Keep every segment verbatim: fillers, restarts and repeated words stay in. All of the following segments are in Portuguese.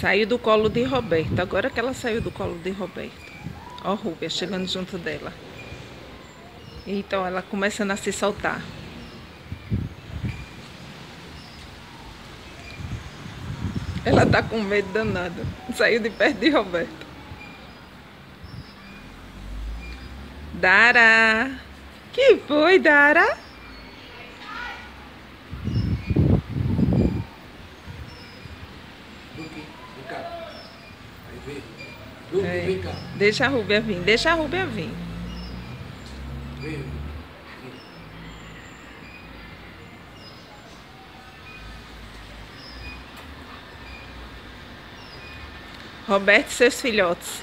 Saiu do colo de Roberto. Agora que ela saiu do colo de Roberto. Ó a Rúbia chegando junto dela. Então ela começando a se soltar. Ela tá com medo danado. Saiu de perto de Roberto. Dara! Que foi, Dara? É. Deixa a Rúbia vir, deixa a Rúbia vir. Roberto e seus filhotes.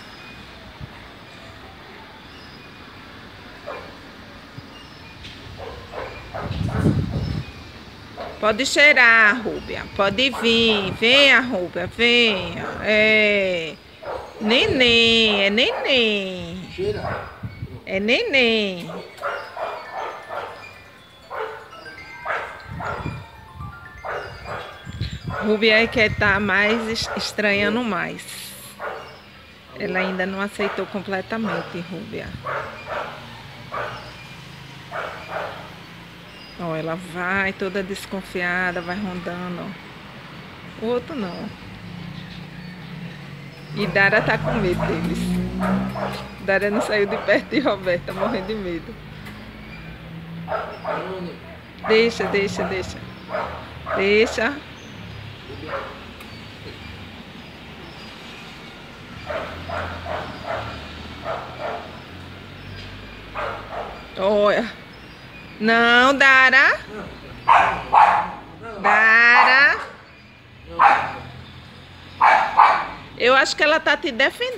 Pode cheirar, Rúbia. Pode vir. Venha, Rúbia, venha. É. Neném, é neném. Cheira. É neném. Rúbia é que tá mais estranhando mais. Ela ainda não aceitou completamente, Rúbia. Ó, ela vai toda desconfiada, vai rondando. O outro não. E Dara tá com medo deles. Dara não saiu de perto de Roberto, tá morrendo de medo. Deixa, deixa, deixa. Deixa. Olha. Não, Dara. Dara. Eu acho que ela tá te defendendo.